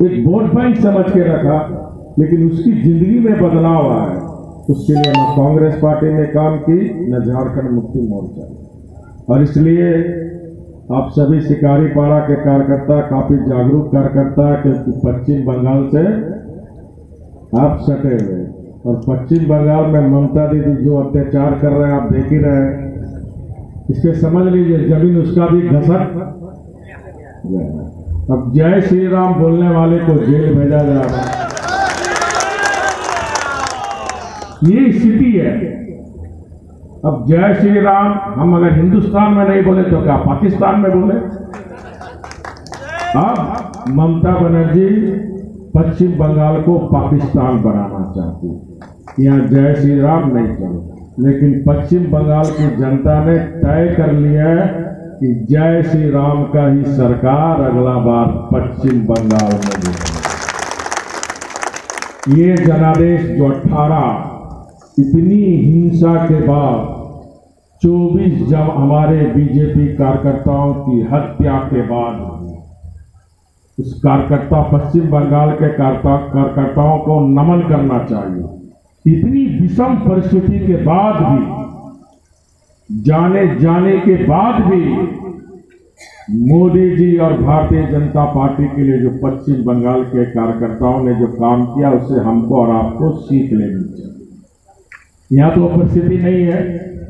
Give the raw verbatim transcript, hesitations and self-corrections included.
एक vote bank समझ के रखा, लेकिन उसकी जिंदगी में बदलाव आया। उसके लिए न कांग्रेस पार्टी ने काम की, न झारखंड मुक्ति मोर्चा। और इसलिए आप सभी शिकारीपाड़ा के कार्यकर्ता काफी जागरूक कार्यकर्ता, क्योंकि पश्चिम बंगाल से आप सटे हुए, और पश्चिम बंगाल में ममता दीदी जो अत्याचार कर रहे हैं आप देख ही रहे हैं। इसके समझ लीजिए जमीन उसका भी घसक। अब जय श्री राम बोलने वाले को जेल भेजा जा रहा है, ये स्थिति है। अब जय श्री राम हम अगर हिंदुस्तान में नहीं बोले तो क्या पाकिस्तान में बोले? अब ममता बनर्जी पश्चिम बंगाल को पाकिस्तान बनाना चाहती। यहाँ जय श्री राम नहीं चले, लेकिन पश्चिम बंगाल की जनता ने तय कर लिया है कि जय श्री राम का ही सरकार अगला बार पश्चिम बंगाल में देगी। ये जनादेश जो अठारह इतनी हिंसा के बाद चौबीस जब हमारे बीजेपी कार्यकर्ताओं की हत्या के बाद, उस कार्यकर्ता पश्चिम बंगाल के कार्यकर्ताओं को नमन करना चाहिए। इतनी विषम परिस्थिति के बाद भी, जाने जाने के बाद भी मोदी जी और भारतीय जनता पार्टी के लिए जो पश्चिम बंगाल के कार्यकर्ताओं ने जो काम किया, उससे हमको और आपको सीख लेनी चाहिए। यहाँ तो परिस्थिति नहीं है